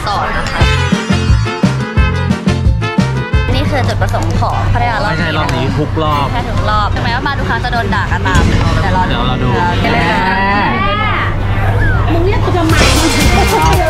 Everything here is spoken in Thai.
ต่อนะคะนี่คือจุดประสงค์ของพัทยารอบนี้ไม่ใช่รอบนี้ทุกรอบแค่ทุกรอบถึงแม้ว่ามาทุกครั้งจะโดนด่ากันตามแต่เดี๋ยวเราดูกันเลยนะมึงเรียกกูทำไม